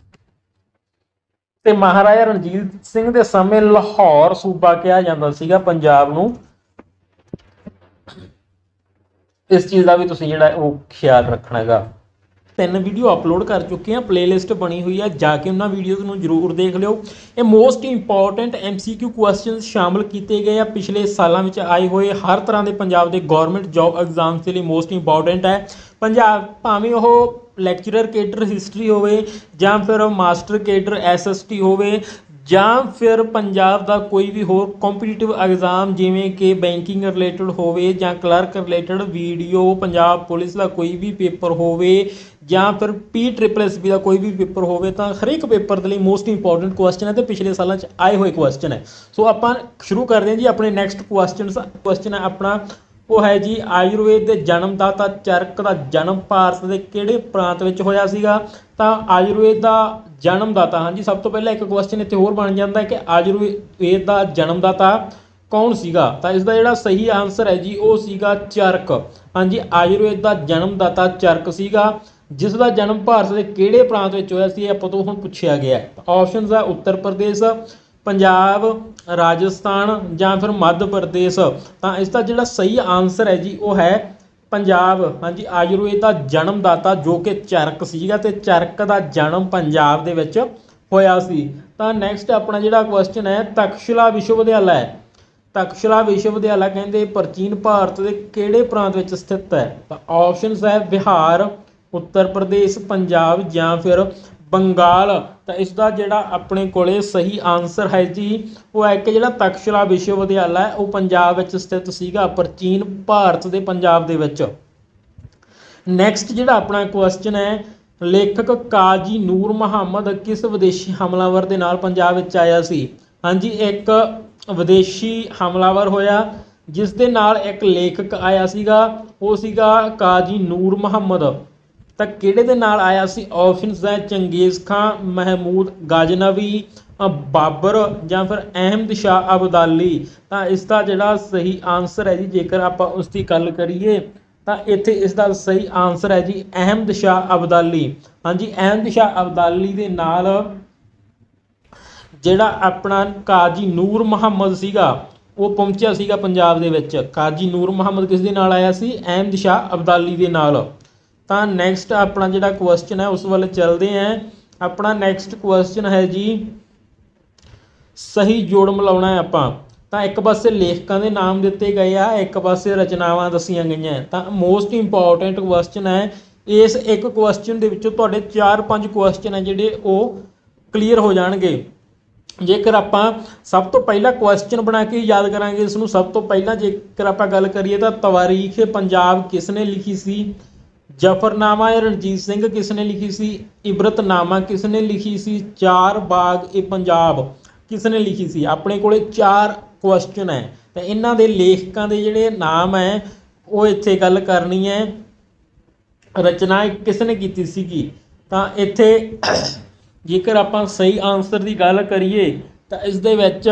ਤੇ ਮਹਾਰਾਜਾ ਰਣਜੀਤ ਸਿੰਘ ਦੇ ਸਮੇਂ ਲਾਹੌਰ ਸੂਬਾ ਕਿਹਾ ਜਾਂਦਾ ਸੀਗਾ ਪੰਜਾਬ ਨੂੰ। इस चीज़ का भी तुसीं जिहड़ा वो ख्याल रखना हैगा। तीन वीडियो अपलोड कर चुके हैं, प्लेलिस्ट बनी हुई है, जाके उन्होंने वीडियोज़ ਨੂੰ जरूर देख लिओ। ये most important M C Q question शामिल किए गए हैं पिछले सालों में आए हुए हर तरह के पंजाब के गौरमेंट जॉब एग्जाम के लिए मोस्ट इंपॉर्टेंट है। पंजाब भावें वो लैक्चरर केडर हिस्टरी होवे जां फिर master cadre S S T होवे ਜਾਂ ਫਿਰ ਪੰਜਾਬ ਦਾ ਕੋਈ ਵੀ ਹੋਰ ਕੰਪੀਟੀਟਿਵ ਐਗਜ਼ਾਮ ਜਿਵੇਂ ਕਿ ਬੈਂਕਿੰਗ ਰਿਲੇਟਡ ਹੋਵੇ ਜਾਂ clerk related video, Punjab police ਦਾ ਕੋਈ ਵੀ ਪੇਪਰ ਹੋਵੇ ਜਾਂ ਫਿਰ ਪੀ ਟ੍ਰਿਪਲ ਐਸ ਬੀ ਦਾ ਕੋਈ ਵੀ ਪੇਪਰ ਹੋਵੇ ਤਾਂ ਹਰੇਕ ਪੇਪਰ ਦੇ ਲਈ ਮੋਸਟ ਇੰਪੋਰਟੈਂਟ ਕੁਐਸਚਨ ਹੈ ਤੇ ਪਿਛਲੇ ਸਾਲਾਂ 'ਚ ਆਏ ਹੋਏ ਕੁਐਸਚਨ ਹੈ। ਸੋ ਆਪਾਂ ਸ਼ੁਰੂ ਕਰਦੇ ਹਾਂ ਜੀ ਆਪਣੇ ਨੈਕਸਟ ਕੁਐਸਚਨਸ। ਕੁਐਸਚਨ ਹੈ ਆਪਣਾ ਉਹ ਹੈ ਜੀ ਆਯੁਰਵੇਦ ਦੇ ਜਨਮਦਾਤਾ ਚਰਕ ਦਾ ਜਨਮ ਭਾਰਤ ਦੇ ਕਿਹੜੇ ਪ੍ਰਾਂਤ ਵਿੱਚ ਹੋਇਆ ਸੀਗਾ। ਤਾਂ ਆਯੁਰਵੇਦ ਦਾ ਜਨਮਦਾਤਾ, ਹਾਂਜੀ ਸਭ ਤੋਂ ਪਹਿਲਾਂ ਇੱਕ ਕੁਐਸਚਨ ਇੱਥੇ ਹੋਰ ਬਣ ਜਾਂਦਾ ਹੈ ਕਿ ਆਯੁਰਵੇਦ ਦਾ ਜਨਮਦਾਤਾ ਕੌਣ ਸੀਗਾ। ਤਾਂ ਇਸ ਦਾ ਜਿਹੜਾ ਸਹੀ ਆਨਸਰ ਹੈ ਜੀ ਉਹ ਸੀਗਾ ਚਰਕ। ਹਾਂਜੀ ਆਯੁਰਵੇਦ ਦਾ ਜਨਮਦਾਤਾ ਚਰਕ ਸੀਗਾ, ਜਿਸ ਦਾ ਜਨਮ ਭਾਰਤ ਦੇ ਕਿਹੜੇ ਪ੍ਰਾਂਤ ਵਿੱਚ ਹੋਇਆ ਸੀ ਇਹ ਆਪਾਂ ਤੋਂ ਹੁਣ ਪੁੱਛਿਆ ਗਿਆ। ਆਪਸ਼ਨਸ ਆ ਉੱਤਰ ਪ੍ਰਦੇਸ਼, पंजाब, राजस्थान ਜਾਂ फिर मध्य प्रदेश। तो इसका जो सही आंसर है जी वो है पंजाब। हाँ जी आयुर्वेद का जन्मदाता जो कि चरक सीगा ते चरक का जन्म पंजाब दे विच होया सी। तो नैक्सट अपना जो क्वेश्चन है तक्षशिला विश्वविद्यालय, तक्षशिला विश्वविद्यालय कहते प्राचीन भारत के किहड़े प्रांत में स्थित है। तो ऑप्शनस है बिहार, उत्तर प्रदेश, पंजाब ਜਾਂ फिर बंगाल। तो इसका जोड़ा अपने को सही आंसर है जी वो है कि जो तक्षशिला विश्वविद्यालय वो पंजाब में स्थित सीगा, प्राचीन भारत के पंजाब दे विच। नैक्सट जो अपना क्वेश्चन है लेखक काजी नूर मुहम्मद किस विदेशी हमलावर के नाल पंजाब में आया सी। हाँ जी एक विदेशी हमलावर होया जिस दे नाल एक लेखक आया सीगा वो सीगा काजी नूर मुहम्मद। तो किहड़े दे नाल आया सी। ऑप्शनस है चंगेज़ खान, महमूद गाजनवी, बाबर ਜਾਂ फिर अहमद शाह अब्दाली। तो इसका जोड़ा सही आंसर है जी जेकर आप उसकी गल करिए तो इत्थे इसका सही आंसर है जी अहमद शाह अब्दाली। हाँ जी अहमद शाह अब्दाली दे नाल जिहड़ा अपना काजी नूर मुहम्मद सीगा वो पहुंचा सीगा पंजाब दे विच। काजी नूर मुहम्मद किस दे नाल आया सी, अहमद शाह अब्दाली दे नाल। तो नैक्सट अपना जोड़ा क्वेश्चन है उस वाल चलते हैं। अपना नैक्सट क्वेश्चन है जी सही जोड़ मिलाना है आपां। तो एक पासे लेखकों के नाम दिते गए आ, एक पासे रचनावां दसियां गई। तो मोस्ट इंपॉर्टेंट क्वेश्चन है इस एक क्वेश्चन के विचों तुहाडे चार पांच क्वेश्चन है जिहड़े वो क्लीयर हो जाणगे जेकर आप सब तो पहला क्वेश्चन बना के याद करांगे। इसनूं सब तो पहला जेकर आप गल करिए तो तवारीख पंजाब किसने लिखी सी, जफरनामा रणजीत सिंह किसने लिखी सी, इबरतनामा किसने लिखी सी, चार बाग ए पंजाब किसने लिखी सी। अपने कोले चार क्वेश्चन है तो इन्हां दे लेखकां दे जिहड़े नाम है वो इत्थे गल करनी है, रचना किसने कीती सीगी। तो इत्थे जेकर आप सही आंसर की गल करिए तो इस दे विच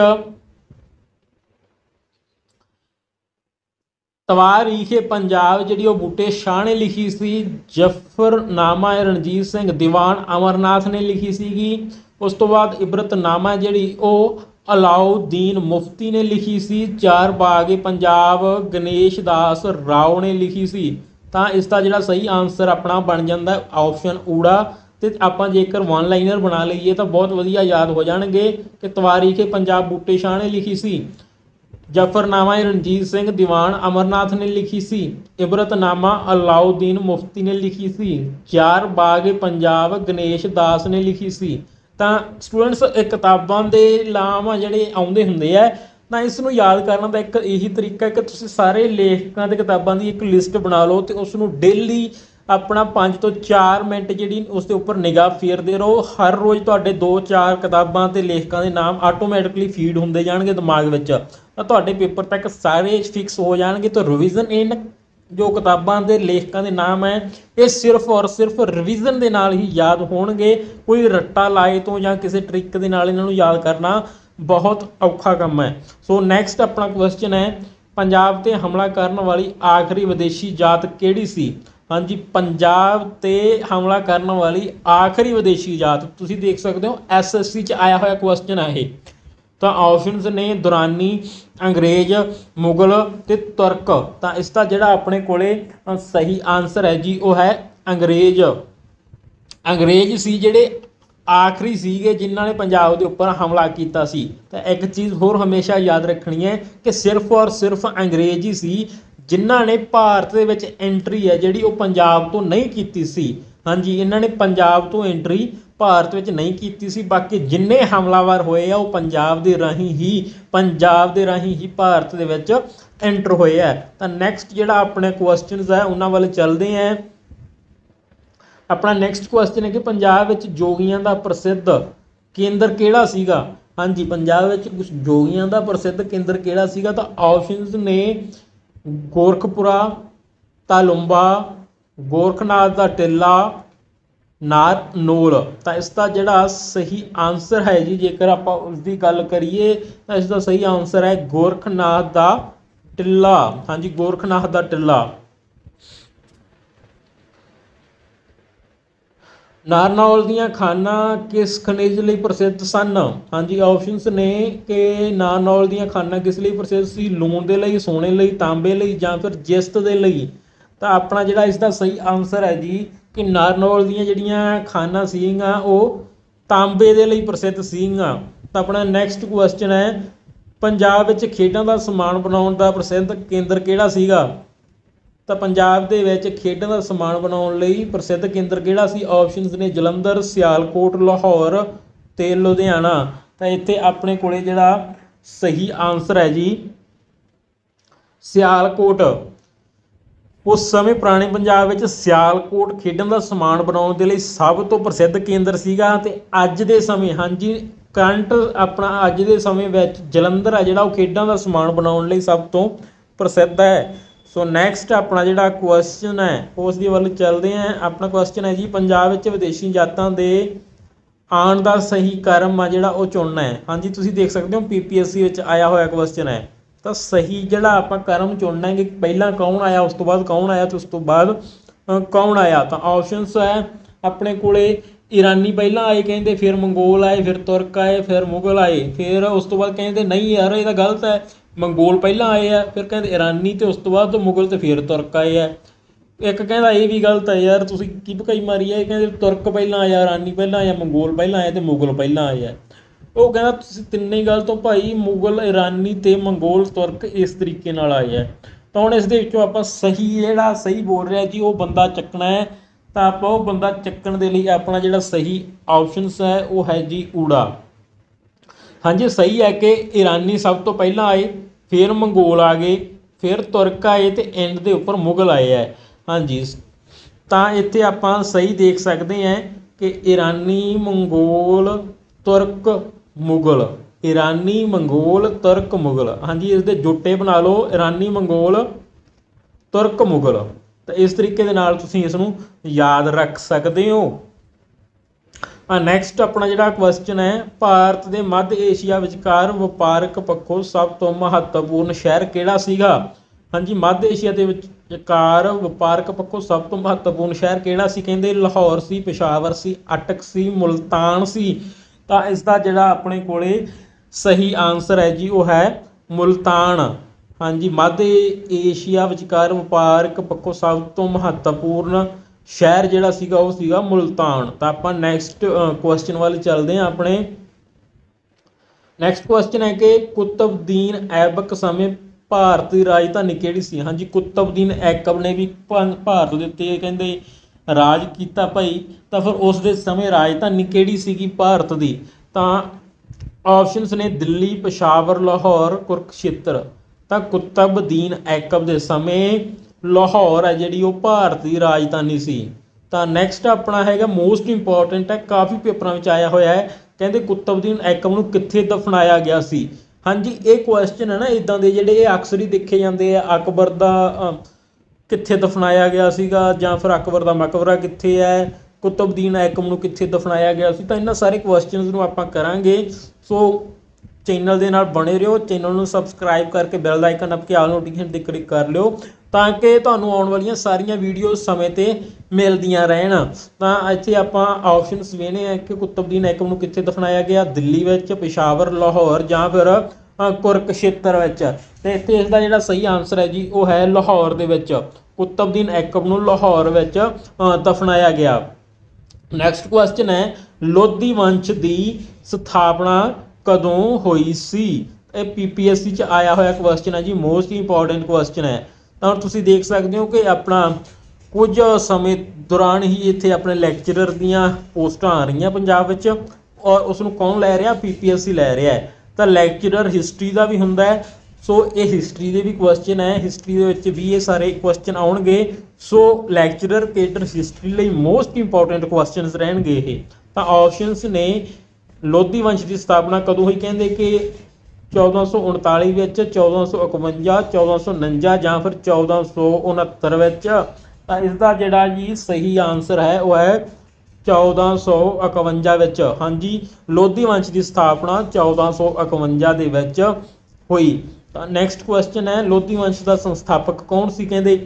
तवारीख पंजाब जिहड़ी वो बूटे शाह ने लिखी सी, जफरनामा रणजीत सिंह दीवान अमरनाथ ने लिखी सीगी। उस तो बाद इबरतनामा जिहड़ी वो अलाउद्दीन मुफ्ती ने लिखी सी, चार बाग पंजाब गणेश दास राव ने लिखी सी। तो इसका जिहड़ा सही आंसर अपना बन जाता है ऑप्शन ऊड़ा। तो आप जेकर वन लाइनर बना लीए तो बहुत वधिया याद हो जाएंगे कि तवारीख पंजाब बूटे शाह ने लिखी सी, जफरनामा रणजीत सिंह दीवान अमरनाथ ने लिखी सी, इबरतनामा अलाउद्दीन मुफ्ती ने लिखी सी, चार बाग पंजाब गणेश दास ने लिखी सी। तो स्टूडेंट्स एक किताबों के नाम जिहड़े आउंदे हुंदे आ तो इसनूं याद करने का एक यही तरीका है कि तुसीं सारे लेखकों की किताबों की एक लिस्ट बना लो तो उसनूं डेली अपना पाँच तो चार मिनट जी उसके उपर निगाह फेरते रहो। हर रोज़ तुहाडे दो चार किताबों के लेखकों के नाम आटोमैटिकली फीड होंदे जाणगे दिमाग विच, तो तुहाडे पेपर तक सारे फिक्स हो जाएंगे। तो रिविजन इन जो किताबों के लेखकों के नाम है ये सिर्फ और सिर्फ रिविजन के नाल ही याद होणगे। कोई रट्टा लाए तो या किसी ट्रिक के नाल इन्हां नूं याद करना बहुत औखा काम है। सो नैक्सट अपना क्वेश्चन है पंजाब ते हमला करने वाली आखिरी विदेशी जात किहड़ी सी। हाँ जी पंजाब ते हमला करने वाली आखिरी विदेशी जात तुसीं देख सकते हो एस एस सी च आया हुआ क्वेश्चन है ये। ਤਾਂ ਆਪਸ਼ਨਸ ਨੇ ਦੁਰਾਨੀ, ਅੰਗਰੇਜ਼, ਮੁਗਲ ਤੇ ਤੁਰਕ। ਤਾਂ ਇਸ ਦਾ ਜਿਹੜਾ ਆਪਣੇ ਕੋਲੇ ਅ, ਸਹੀ ਆਨਸਰ ਹੈ ਜੀ ਉਹ ਹੈ ਅੰਗਰੇਜ਼। ਅੰਗਰੇਜ਼ ਸੀ ਜਿਹੜੇ ਆਖਰੀ ਸੀਗੇ ਜਿਨ੍ਹਾਂ ਨੇ ਪੰਜਾਬ ਦੇ ਉੱਪਰ ਹਮਲਾ ਕੀਤਾ ਸੀ। ਤਾਂ ਇੱਕ ਚੀਜ਼ ਹੋਰ ਹਮੇਸ਼ਾ ਯਾਦ ਰੱਖਣੀ ਹੈ ਕਿ ਸਿਰਫ ਔਰ ਸਿਰਫ ਅੰਗਰੇਜ਼ ਹੀ ਸੀ ਜਿਨ੍ਹਾਂ ਨੇ ਭਾਰਤ ਦੇ ਵਿੱਚ ਐਂਟਰੀ ਹੈ ਜਿਹੜੀ ਉਹ ਪੰਜਾਬ ਤੋਂ ਨਹੀਂ ਕੀਤੀ ਸੀ। ਹਾਂਜੀ, ਇਹਨਾਂ ਨੇ ਪੰਜਾਬ ਤੋਂ ਐਂਟਰੀ ਭਾਰਤ ਵਿੱਚ ਨਹੀਂ ਕੀਤੀ ਸੀ। ਬਾਕੀ ਜਿੰਨੇ ਹਮਲਾਵਰ ਹੋਏ ਆ ਉਹ ਪੰਜਾਬ ਦੇ ਰਾਹੀਂ ਹੀ ਪੰਜਾਬ ਦੇ ਰਾਹੀਂ ਹੀ ਭਾਰਤ ਦੇ ਵਿੱਚ ਐਂਟਰ ਹੋਏ ਆ। ਤਾਂ ਨੈਕਸਟ ਜਿਹੜਾ ਆਪਣੇ ਕੁਐਸਚਨਸ ਹੈ ਉਹਨਾਂ ਵੱਲ ਚੱਲਦੇ ਆ। ਆਪਣਾ ਨੈਕਸਟ ਕੁਐਸਚਨ ਹੈ ਕਿ ਪੰਜਾਬ ਵਿੱਚ ਜੋਗੀਆਂ ਦਾ ਪ੍ਰਸਿੱਧ ਕੇਂਦਰ ਕਿਹੜਾ ਸੀਗਾ। ਹਾਂਜੀ, ਪੰਜਾਬ ਵਿੱਚ ਕੁਝ ਜੋਗੀਆਂ ਦਾ ਪ੍ਰਸਿੱਧ ਕੇਂਦਰ ਕਿਹੜਾ ਸੀਗਾ। ਤਾਂ ਆਪਸ਼ਨਸ ਨੇ ਗੋਰਖਪੁਰਾ, ਤਾਲੁੰਬਾ, ਗੋਰਖਨਾਥ ਦਾ ਟਿੱਲਾ, ਨਾਰਨੌਲ। ਤਾਂ ਇਸ ਦਾ ਜਿਹੜਾ ਸਹੀ ਆਨਸਰ ਹੈ ਜੀ ਜੇਕਰ ਆਪਾਂ ਉਸ ਦੀ ਗੱਲ ਕਰੀਏ ਤਾਂ ਇਸ ਦਾ ਸਹੀ ਆਨਸਰ ਹੈ ਗੋਰਖਨਾਥ ਦਾ ਟਿੱਲਾ। ਹਾਂਜੀ, ਗੋਰਖਨਾਥ ਦਾ ਟਿੱਲਾ। ਨਾਰਨੌਲ ਦੀਆਂ ਖਾਣਾਂ ਕਿਸ ਖਣਿਜ ਲਈ ਪ੍ਰਸਿੱਧ ਸਨ। ਹਾਂਜੀ, ਆਪਸ਼ਨਸ ਨੇ ਕਿ ਨਾਰਨੌਲ ਦੀਆਂ ਖਾਣਾਂ ਕਿਸ ਲਈ ਪ੍ਰਸਿੱਧ ਸੀ। ਲੂਣ ਦੇ ਲਈ, ਸੋਨੇ ਲਈ, ਤਾਂਬੇ ਲਈ ਜਾਂ ਫਿਰ ਜਿਸਤ ਦੇ ਲਈ। ਤਾਂ ਆਪਣਾ ਜਿਹੜਾ ਇਸ ਦਾ ਸਹੀ ਆਨਸਰ ਹੈ ਜੀ ਕਿ ਨਾਰਨੌਲ ਦੀਆਂ ਜਿਹੜੀਆਂ ਖਾਣਾਂ ਸੀਗੀਆਂ ਉਹ ਤਾਂਬੇ ਦੇ ਲਈ ਪ੍ਰਸਿੱਧ ਸੀਗੀਆਂ। ਤਾਂ ਆਪਣਾ ਨੈਕਸਟ ਕੁਐਸਚਨ ਹੈ ਪੰਜਾਬ ਵਿੱਚ ਖੇਡਾਂ ਦਾ ਸਮਾਨ ਬਣਾਉਣ ਦਾ ਪ੍ਰਸਿੱਧ ਕੇਂਦਰ ਕਿਹੜਾ ਸੀਗਾ। ਤਾਂ ਪੰਜਾਬ ਦੇ ਵਿੱਚ ਖੇਡਾਂ ਦਾ ਸਮਾਨ ਬਣਾਉਣ ਲਈ ਪ੍ਰਸਿੱਧ ਕੇਂਦਰ ਕਿਹੜਾ ਸੀ। ਆਪਸ਼ਨਸ ਨੇ ਜਲੰਧਰ, ਸਿਆਲਕੋਟ, ਲਾਹੌਰ ਤੇ ਲੁਧਿਆਣਾ। ਤਾਂ ਇੱਥੇ ਆਪਣੇ ਕੋਲੇ ਜਿਹੜਾ ਸਹੀ ਆਨਸਰ ਹੈ ਜੀ ਸਿਆਲਕੋਟ। ਉਸ ਸਮੇਂ ਪੁਰਾਣੇ ਪੰਜਾਬ ਵਿੱਚ ਸਿਆਲਕੋਟ ਖੇਡਾਂ ਦਾ ਸਮਾਨ ਬਣਾਉਣ ਦੇ ਲਈ ਸਭ ਤੋਂ ਪ੍ਰਸਿੱਧ ਕੇਂਦਰ ਸੀਗਾ। ਤੇ ਅੱਜ ਦੇ ਸਮੇਂ ਹਾਂਜੀ ਕਰੰਟ ਆਪਣਾ ਅੱਜ ਦੇ ਸਮੇਂ ਵਿੱਚ ਜਲੰਧਰ ਆ ਜਿਹੜਾ ਉਹ ਖੇਡਾਂ ਦਾ ਸਮਾਨ ਬਣਾਉਣ ਲਈ ਸਭ ਤੋਂ ਪ੍ਰਸਿੱਧ ਹੈ। ਸੋ ਨੈਕਸਟ ਆਪਣਾ ਜਿਹੜਾ ਕੁਐਸਚਨ ਹੈ ਉਸ ਦੀ ਵੱਲ ਚੱਲਦੇ ਹਾਂ। ਆਪਣਾ ਕੁਐਸਚਨ ਹੈ ਜੀ ਪੰਜਾਬ ਵਿੱਚ ਵਿਦੇਸ਼ੀ ਜਾਤਾਂ ਦੇ ਆਉਣ ਦਾ ਸਹੀ ਕਰਮ ਆ ਜਿਹੜਾ ਉਹ ਚੁਣਨਾ ਹੈ। ਹਾਂਜੀ, ਤੁਸੀਂ ਦੇਖ ਸਕਦੇ ਹੋ ਪੀ ਪੀ ਐਸ ਸੀ ਵਿੱਚ ਆਇਆ ਹੋਇਆ ਕੁਐਸਚਨ ਹੈ। ਤਾਂ ਸਹੀ ਜਿਹੜਾ ਆਪਾਂ ਕਰਮ ਚੁਣਨਾ ਹੈ ਕਿ ਪਹਿਲਾਂ ਕੌਣ ਆਇਆ, ਉਸ ਤੋਂ ਬਾਅਦ ਕੌਣ ਆਇਆ ਤੇ ਉਸ ਤੋਂ ਬਾਅਦ ਕੌਣ ਆਇਆ। ਤਾਂ ਆਪਸ਼ਨਸ ਹੈ ਆਪਣੇ ਕੋਲੇ ਈਰਾਨੀ ਪਹਿਲਾਂ ਆਏ ਕਹਿੰਦੇ, ਫਿਰ ਮੰਗੋਲ ਆਏ, ਫਿਰ ਤੁਰਕ ਆਏ, ਫਿਰ ਮੁਗਲ ਆਏ। ਫਿਰ ਉਸ ਤੋਂ ਬਾਅਦ ਕਹਿੰਦੇ ਨਹੀਂ ਯਾਰ ਇਹ ਤਾਂ ਗਲਤ ਹੈ, ਮੰਗੋਲ ਪਹਿਲਾਂ ਆਏ ਆ, ਫਿਰ ਕਹਿੰਦੇ ਈਰਾਨੀ ਤੇ ਉਸ ਤੋਂ ਬਾਅਦ ਮੁਗਲ ਤੇ ਫਿਰ ਤੁਰਕ ਆਏ ਆ। ਇੱਕ ਕਹਿੰਦਾ ਇਹ ਵੀ ਗਲਤ ਹੈ ਯਾਰ ਤੁਸੀਂ ਕੀ ਭਕਾਈ ਮਾਰੀ ਹੈ। ਇਹ ਕਹਿੰਦੇ ਤੁਰਕ ਪਹਿਲਾਂ ਆਇਆ, ਈਰਾਨੀ ਪਹਿਲਾਂ ਆਇਆ, ਮੰਗੋਲ ਪਹਿਲਾਂ ਆਇਆ ਤੇ ਮੁਗਲ ਪਹਿਲਾਂ ਆਏ ਆ। ਉਹ ਕਹਿੰਦਾ ਤੁਸੀਂ ਤਿੰਨੇ ਹੀ ਗਲਤ ਹੋ ਭਾਈ, ਮੁਗਲ, ਈਰਾਨੀ ਤੇ ਮੰਗੋਲ, ਤੁਰਕ ਇਸ ਤਰੀਕੇ ਨਾਲ ਆਏ ਆ। ਤਾਂ ਹੁਣ ਇਸ ਦੇ ਵਿੱਚੋਂ ਆਪਾਂ ਸਹੀ ਜਿਹੜਾ ਸਹੀ ਬੋਲ ਰਿਹਾ ਜੀ ਉਹ ਬੰਦਾ ਚੱਕਣਾ ਹੈ। ਤਾਂ ਆਪਾਂ ਉਹ ਬੰਦਾ ਚੱਕਣ ਦੇ ਲਈ ਆਪਣਾ ਜਿਹੜਾ ਸਹੀ ਆਪਸ਼ਨਸ ਹੈ ਉਹ ਹੈ ਜੀ ਊੜਾ। ਹਾਂਜੀ, ਸਹੀ ਹੈ ਕਿ ਈਰਾਨੀ ਸਭ ਤੋਂ ਪਹਿਲਾਂ ਆਏ, ਫਿਰ ਮੰਗੋਲ ਆ ਗਏ, ਫਿਰ ਤੁਰਕ ਆਏ ਤੇ ਐਂਡ ਦੇ ਉੱਪਰ ਮੁਗਲ ਆਏ ਹੈ। ਹਾਂਜੀ, ਤਾਂ ਇੱਥੇ ਆਪਾਂ ਸਹੀ ਦੇਖ ਸਕਦੇ ਹਾਂ ਕਿ ਈਰਾਨੀ, ਮੰਗੋਲ, ਤੁਰਕ, ਮੁਗਲ। ਈਰਾਨੀ, ਮੰਗੋਲ, ਤੁਰਕ, ਮੁਗਲ। ਹਾਂਜੀ, ਇਸ ਦੇ ਜੁੱਟੇ ਬਣਾ ਲਓ ਈਰਾਨੀ, ਮੰਗੋਲ, ਤੁਰਕ, ਮੁਗਲ। ਤਾਂ ਇਸ ਤਰੀਕੇ ਦੇ ਨਾਲ ਤੁਸੀਂ ਇਸ ਨੂੰ ਯਾਦ ਰੱਖ ਸਕਦੇ ਹੋ। ਆ ਨੈਕਸਟ ਆਪਣਾ ਜਿਹੜਾ ਕੁਐਸਚਨ ਹੈ ਭਾਰਤ ਦੇ ਮੱਧ ਏਸ਼ੀਆ ਵਿਚਕਾਰ ਵਪਾਰਕ ਪੱਖੋਂ ਸਭ ਤੋਂ ਮਹੱਤਵਪੂਰਨ ਸ਼ਹਿਰ ਕਿਹੜਾ ਸੀਗਾ। ਹਾਂਜੀ, ਮੱਧ ਏਸ਼ੀਆ ਦੇ ਵਿਚਕਾਰ ਵਪਾਰਕ ਪੱਖੋਂ ਸਭ ਤੋਂ ਮਹੱਤਵਪੂਰਨ ਸ਼ਹਿਰ ਕਿਹੜਾ ਸੀ। ਕਹਿੰਦੇ ਲਾਹੌਰ ਸੀ, ਪਿਸ਼ਾਵਰ ਸੀ, ਅਟਕ ਸੀ, ਮੁਲਤਾਨ ਸੀ। ਤਾਂ ਇਸ ਦਾ ਜਿਹੜਾ ਆਪਣੇ ਕੋਲੇ ਸਹੀ ਆਨਸਰ ਹੈ ਜੀ ਉਹ ਹੈ ਮੁਲਤਾਨ। ਹਾਂਜੀ, ਮੱਧ ਏਸ਼ੀਆ ਵਿਚਕਾਰ ਵਪਾਰਕ ਪੱਖੋਂ ਸਭ ਤੋਂ ਮਹੱਤਵਪੂਰਨ ਸ਼ਹਿਰ ਜਿਹੜਾ ਸੀਗਾ ਉਹ ਸੀਗਾ ਮੁਲਤਾਨ। ਤਾਂ ਆਪਾਂ ਨੈਕਸਟ ਕੁਐਸਚਨ ਵੱਲ ਚੱਲਦੇ ਹਾਂ। ਆਪਣੇ ਨੈਕਸਟ ਕੁਐਸਚਨ ਹੈ ਕਿ ਕੁਤਬਦੀਨ ਐਬਕ ਸਮੇਂ ਭਾਰਤ ਦੀ ਰਾਜਧਾਨੀ ਕਿਹੜੀ ਸੀ। ਹਾਂਜੀ, ਕੁਤਬਦੀਨ ਐਬਕ ਨੇ ਵੀ ਭਾਰਤ ਦੇ ਉੱਤੇ ਕਹਿੰਦੇ ਰਾਜ ਕੀਤਾ ਭਾਈ। ਤਾਂ ਫਿਰ ਉਸ ਦੇ ਸਮੇਂ ਰਾਜਧਾਨੀ ਕਿਹੜੀ ਸੀਗੀ ਭਾਰਤ ਦੀ। ਤਾਂ ਆਪਸ਼ਨਸ ਨੇ ਦਿੱਲੀ, ਪਿਸ਼ਾਵਰ, ਲਾਹੌਰ, ਕੁਰਕਸ਼ੇਤਰ। ਤਾਂ ਕੁਤਬਦੀਨ ਐਬਕ ਦੇ ਸਮੇਂ ਲਾਹੌਰ ਹੈ ਜਿਹੜੀ ਉਹ ਭਾਰਤ ਦੀ ਰਾਜਧਾਨੀ ਸੀ। ਤਾਂ ਨੈਕਸਟ ਆਪਣਾ ਹੈਗਾ ਮੋਸਟ ਇੰਪੋਰਟੈਂਟ ਹੈ, ਕਾਫੀ ਪੇਪਰਾਂ ਵਿੱਚ ਆਇਆ ਹੋਇਆ ਹੈ। ਕਹਿੰਦੇ ਕੁਤਬਦੀਨ ਐਬਕ ਨੂੰ ਕਿੱਥੇ ਦਫਨਾਇਆ ਗਿਆ ਸੀ। ਹਾਂਜੀ, ਇਹ ਕੁਐਸਚਨ ਹੈ ਨਾ ਇੱਦਾਂ ਦੇ ਜਿਹੜੇ ਇਹ ਅਕਸਰ ਹੀ ਦੇਖੇ ਜਾਂਦੇ ਆ। ਅਕਬਰ ਦਾ ਕਿੱਥੇ ਦਫਨਾਇਆ ਗਿਆ ਸੀਗਾ ਜਾਂ ਫਿਰ ਅਕਬਰ ਦਾ ਮਕਬਰਾ ਕਿੱਥੇ ਹੈ, ਕੁਤਬਦੀਨ ਐਬਕ ਨੂੰ ਕਿੱਥੇ ਦਫਨਾਇਆ ਗਿਆ ਸੀ। ਤਾਂ ਇਹਨਾਂ ਸਾਰੇ ਕੁਐਸਚਨਸ ਨੂੰ ਆਪਾਂ ਕਰਾਂਗੇ। ਸੋ ਚੈਨਲ ਦੇ ਨਾਲ ਬਣੇ ਰਹੋ, ਚੈਨਲ ਨੂੰ ਸਬਸਕ੍ਰਾਈਬ ਕਰਕੇ ਬੈਲ ਦਾ ਆਈਕਨ ਨੱਪ ਕੇ ਆਲ ਨੋਟੀਫਿਕੇਸ਼ਨ 'ਤੇ ਕਲਿੱਕ ਕਰ ਲਿਓ ਤਾਂ ਕਿ ਤੁਹਾਨੂੰ ਆਉਣ ਵਾਲੀਆਂ ਸਾਰੀਆਂ ਵੀਡੀਓ ਸਮੇਂ ਤੇ ਮਿਲਦੀਆਂ ਰਹਿਣ। ਤਾਂ ਇੱਥੇ ਆਪਾਂ ਆਪਸ਼ਨਸ ਵੇਖਦੇ ਆ ਕਿ ਕੁਤਬਦੀਨ ਐਕਮ ਨੂੰ ਕਿੱਥੇ ਦਫਨਾਇਆ ਗਿਆ, ਦਿੱਲੀ ਵਿੱਚ, ਪਿਸ਼ਾਵਰ, ਲਾਹੌਰ ਜਾਂ ਫਿਰ ਕੁਰਕਸ਼ੇਤਰ ਵਿੱਚ। ਤੇ ਇੱਥੇ ਇਸ ਦਾ ਜਿਹੜਾ ਸਹੀ ਆਨਸਰ ਹੈ ਜੀ ਉਹ ਹੈ ਲਾਹੌਰ ਦੇ ਵਿੱਚ। ਕੁਤਬਦੀਨ ਐਕਮ ਨੂੰ ਲਾਹੌਰ ਵਿੱਚ ਦਫਨਾਇਆ ਗਿਆ। ਨੈਕਸਟ ਕੁਐਸਚਨ ਹੈ ਲੋਧੀ ਵੰਸ਼ ਦੀ ਸਥਾਪਨਾ ਕਦੋਂ ਹੋਈ ਸੀ। ਇਹ ਪੀਪੀਐਸਸੀ ਚ ਆਇਆ ਹੋਇਆ ਕੁਐਸਚਨ ਹੈ ਜੀ, ਮੋਸਟ ਇੰਪੋਰਟੈਂਟ ਕੁਐਸਚਨ ਹੈ। ਤਾਂ ਹੁਣ ਤੁਸੀਂ ਦੇਖ ਸਕਦੇ ਹੋ ਕਿ ਆਪਣਾ ਕੁਝ ਸਮੇਂ ਦੌਰਾਨ ਹੀ ਇੱਥੇ ਆਪਣੇ ਲੈਕਚਰਰ ਦੀਆਂ ਪੋਸਟਾਂ ਆ ਰਹੀਆਂ ਪੰਜਾਬ ਵਿੱਚ, ਔਰ ਉਸ ਨੂੰ ਕੌਣ ਲੈ ਰਿਹਾ, ਪੀਪੀਐਸਸੀ ਲੈ ਰਿਹਾ ਹੈ। ਤਾਂ ਲੈਕਚਰਰ ਹਿਸਟਰੀ ਦਾ ਵੀ ਹੁੰਦਾ ਹੈ, ਸੋ ਇਹ ਹਿਸਟਰੀ ਦੇ ਵੀ ਕੁਐਸਚਨ ਹੈ, ਹਿਸਟਰੀ ਦੇ ਵਿੱਚ ਵੀ ਇਹ ਸਾਰੇ ਕੁਐਸਚਨ ਆਉਣਗੇ। ਸੋ ਲੈਕਚਰਰ ਕੇਡਰ ਹਿਸਟਰੀ ਲਈ ਮੋਸਟ ਇੰਪੋਰਟੈਂਟ ਕੁਐਸਚਨਸ ਰਹਿਣਗੇ ਇਹ। ਤਾਂ ਆਪਸ਼ਨਸ ਨੇ ਲੋਧੀ ਵੰਸ਼ ਦੀ ਸਥਾਪਨਾ ਕਦੋਂ ਹੋਈ, ਕਹਿੰਦੇ ਕਿ ਚੌਦਾਂ ਸੌ ਉਨਤਾਲੀ ਵਿੱਚ, ਚੌਦਾਂ ਸੌ ਇਕਵੰਜਾ, ਚੌਦਾਂ ਸੌ ਉਣੰਜਾ ਜਾਂ ਫਿਰ ਚੌਦਾਂ ਸੌ ਉਣਹੱਤਰ ਵਿੱਚ। ਤਾਂ ਇਸ ਦਾ ਜਿਹੜਾ ਜੀ ਸਹੀ ਆਨਸਰ ਹੈ ਉਹ ਹੈ ਚੌਦਾਂ ਸੌ ਇਕਵੰਜਾ ਵਿੱਚ। ਹਾਂਜੀ, ਲੋਧੀ ਵੰਸ਼ ਦੀ ਸਥਾਪਨਾ ਚੌਦਾਂ ਸੌ ਇਕਵੰਜਾ ਦੇ ਵਿੱਚ ਹੋਈ। ਤਾਂ ਨੈਕਸਟ ਕੁਐਸਚਨ ਹੈ ਲੋਧੀ ਵੰਸ਼ ਦਾ ਸੰਸਥਾਪਕ ਕੌਣ ਸੀ। ਕਹਿੰਦੇ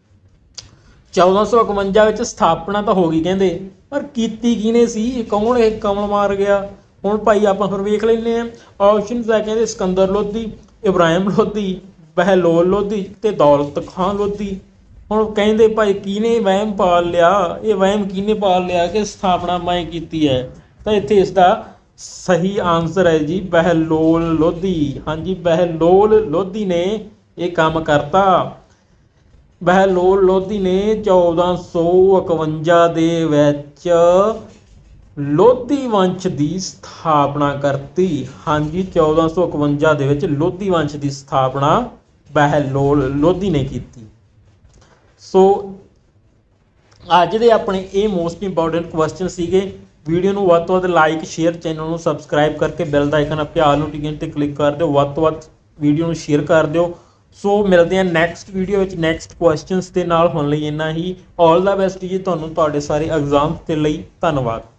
ਚੌਦਾਂ ਸੌ ਇਕਵੰਜਾ ਵਿੱਚ ਸਥਾਪਨਾ ਤਾਂ ਹੋ ਗਈ ਕਹਿੰਦੇ, ਪਰ ਕੀਤੀ ਕਿਹਨੇ ਸੀ, ਕੌਣ ਇਹ ਕਮਲ ਮਾਰ ਗਿਆ। ਹੁਣ ਭਾਈ ਆਪਾਂ ਫਿਰ ਵੇਖ ਲੈਂਦੇ ਹਾਂ। ਆਪਸ਼ਨਸ ਹੈ ਕਹਿੰਦੇ ਸਿਕੰਦਰ ਲੋਧੀ, ਇਬਰਾਹਿਮ ਲੋਧੀ, ਬਹਿਲੋਲ ਲੋਧੀ ਤੇ ਦੌਲਤ ਖਾਂ ਲੋਧੀ। ਹੁਣ ਕਹਿੰਦੇ ਭਾਈ ਕਿਹਨੇ ਵਹਿਮ ਪਾਲ ਲਿਆ, ਇਹ ਵਹਿਮ ਕਿਹਨੇ ਪਾਲ ਲਿਆ ਕਿ ਸਥਾਪਨਾ ਮੈਂ ਕੀਤੀ ਹੈ। ਤਾਂ ਇੱਥੇ ਇਸ ਦਾ ਸਹੀ ਆਨਸਰ ਹੈ ਜੀ ਬਹਿਲੋਲ ਲੋਧੀ। ਹਾਂਜੀ, ਬਹਿਲੋਲ ਲੋਧੀ ਨੇ ਇਹ ਕੰਮ ਕਰਤਾ। ਬਹਿਲੋਲ ਲੋਧੀ ਨੇ ਚੌਦਾਂ ਸੌ ਇਕਵੰਜਾ ਦੇ ਵਿੱਚ ਲੋਧੀ ਵੰਸ਼ ਦੀ ਸਥਾਪਨਾ ਕਰਤੀ। ਹਾਂਜੀ, ਚੌਦਾਂ ਸੌ ਇਕਵੰਜਾ ਦੇ ਵਿੱਚ ਲੋਧੀ ਵੰਸ਼ ਦੀ ਸਥਾਪਨਾ ਬਹਿਲੋਲ ਲੋਧੀ ਨੇ ਕੀਤੀ। ਸੋ ਅੱਜ ਦੇ ਆਪਣੇ ਇਹ ਮੋਸਟ ਇੰਪੋਰਟੈਂਟ ਕੁਐਸਚਨ ਸੀਗੇ। ਵੀਡੀਓ ਨੂੰ ਵੱਧ ਤੋਂ ਵੱਧ ਲਾਈਕ, ਸ਼ੇਅਰ, ਚੈਨਲ ਨੂੰ ਸਬਸਕ੍ਰਾਈਬ ਕਰਕੇ ਬੈਲ ਦਾ ਆਈਕਨ ਆਪੇ ਆਲ ਨੋਟੀਫਿਕੇਸ਼ਨ ਤੇ ਕਲਿੱਕ ਕਰ ਦਿਓ। ਵੱਧ ਤੋਂ ਵੱਧ ਵੀਡੀਓ ਨੂੰ ਸ਼ੇਅਰ ਕਰ ਦਿਓ। ਸੋ ਮਿਲਦੇ ਹਾਂ ਨੈਕਸਟ ਵੀਡੀਓ ਵਿੱਚ ਨੈਕਸਟ ਕੁਐਸਚਨਸ ਦੇ ਨਾਲ। ਹੁਣ ਲਈ ਇੰਨਾ ਹੀ। ਆਲ ਦਾ ਬੈਸਟ ਜੀ ਤੁਹਾਨੂੰ ਤੁਹਾਡੇ ਸਾਰੇ ਐਗਜ਼ਾਮ ਦੇ ਲਈ। ਧੰਨਵਾਦ।